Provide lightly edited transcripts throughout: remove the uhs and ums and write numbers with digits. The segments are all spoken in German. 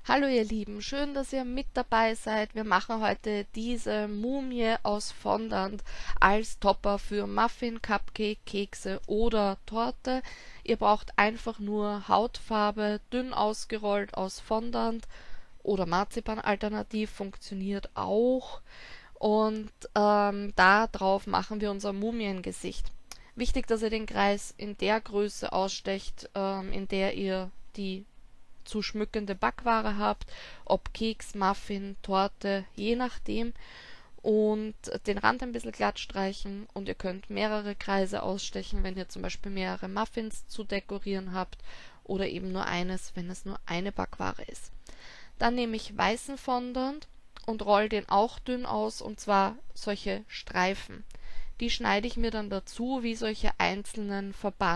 Hallo ihr Lieben, schön, dass ihr mit dabei seid. Wir machen heute diese Mumie aus Fondant als Topper für Muffin, Cupcake, Kekse oder Torte. Ihr braucht einfach nur Hautfarbe, dünn ausgerollt aus Fondant oder Marzipan alternativ, funktioniert auch. Und da drauf machen wir unser Mumiengesicht. Wichtig, dass ihr den Kreis in der Größe ausstecht, in der ihr die zu schmückende Backware habt, ob Keks, Muffin, Torte, je nachdem. Und den Rand ein bisschen glatt streichen und ihr könnt mehrere Kreise ausstechen, wenn ihr zum Beispiel mehrere Muffins zu dekorieren habt oder eben nur eines, wenn es nur eine Backware ist. Dann nehme ich weißen Fondant und roll den auch dünn aus, und zwar solche Streifen. Die schneide ich mir dann dazu wie solche einzelnen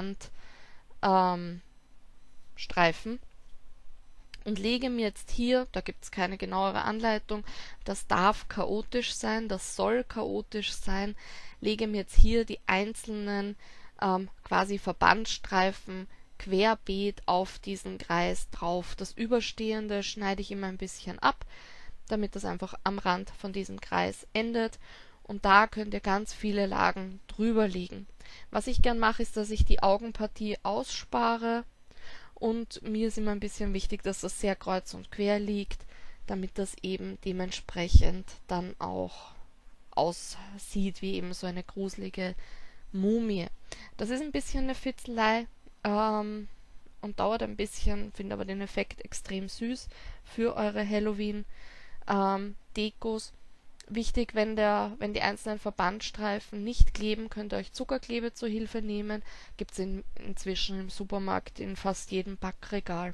Verbandstreifen und lege mir jetzt hier, da gibt es keine genauere Anleitung, das darf chaotisch sein, das soll chaotisch sein, lege mir jetzt hier die einzelnen quasi Verbandstreifen querbeet auf diesen Kreis drauf. Das Überstehende schneide ich immer ein bisschen ab, damit das einfach am Rand von diesem Kreis endet. Und da könnt ihr ganz viele Lagen drüber legen. Was ich gern mache, ist, dass ich die Augenpartie ausspare, und mir ist immer ein bisschen wichtig, dass das sehr kreuz und quer liegt, damit das eben dementsprechend dann auch aussieht wie eben so eine gruselige Mumie. Das ist ein bisschen eine Fitzelei und dauert ein bisschen, finde aber den Effekt extrem süß für eure Halloween-Dekos. Wichtig, wenn die einzelnen Verbandstreifen nicht kleben, könnt ihr euch Zuckerkleber zur Hilfe nehmen. Gibt es inzwischen im Supermarkt in fast jedem Backregal.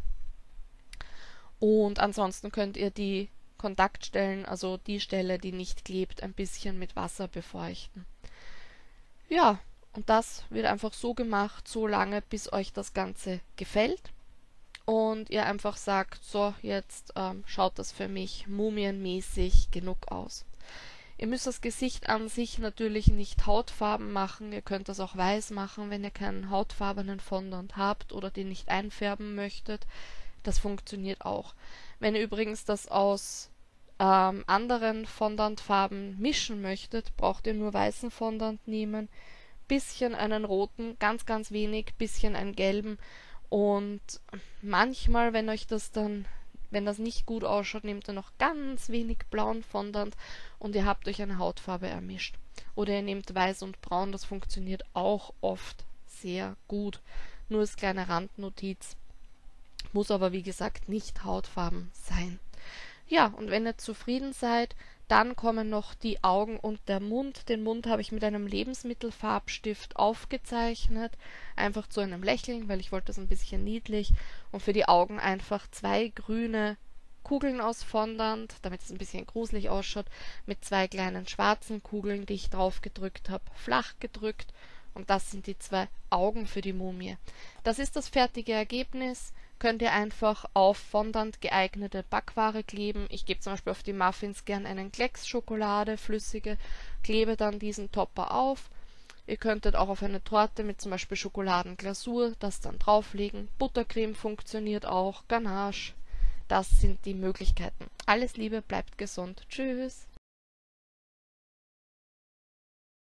Und ansonsten könnt ihr die Kontaktstellen, also die Stelle, die nicht klebt, ein bisschen mit Wasser befeuchten. Ja, und das wird einfach so gemacht, so lange, bis euch das Ganze gefällt. Und ihr einfach sagt, so, jetzt schaut das für mich mumienmäßig genug aus. Ihr müsst das Gesicht an sich natürlich nicht hautfarben machen. Ihr könnt das auch weiß machen, wenn ihr keinen hautfarbenen Fondant habt oder den nicht einfärben möchtet. Das funktioniert auch. Wenn ihr übrigens das aus anderen Fondantfarben mischen möchtet, braucht ihr nur weißen Fondant nehmen, bisschen einen roten, ganz, ganz wenig, bisschen einen gelben, und manchmal, wenn das nicht gut ausschaut, nehmt ihr noch ganz wenig blauen Fondant und ihr habt euch eine Hautfarbe ermischt. Oder ihr nehmt weiß und braun, das funktioniert auch oft sehr gut. Nur als kleine Randnotiz. Muss aber wie gesagt nicht hautfarben sein. Ja, und wenn ihr zufrieden seid, dann kommen noch die Augen und der Mund. Den Mund habe ich mit einem Lebensmittelfarbstift aufgezeichnet, einfach zu einem Lächeln, weil ich wollte das ein bisschen niedlich. Und für die Augen einfach 2 grüne Kugeln aus Fondant, damit es ein bisschen gruselig ausschaut, mit 2 kleinen schwarzen Kugeln, die ich drauf gedrückt habe, flach gedrückt. Und das sind die 2 Augen für die Mumie. Das ist das fertige Ergebnis. Könnt ihr einfach auf Fondant geeignete Backware kleben. Ich gebe zum Beispiel auf die Muffins gern einen Klecks Schokolade, flüssige, klebe dann diesen Topper auf. Ihr könntet auch auf eine Torte mit zum Beispiel Schokoladenglasur das dann drauflegen. Buttercreme funktioniert auch, Ganache. Das sind die Möglichkeiten. Alles Liebe, bleibt gesund. Tschüss.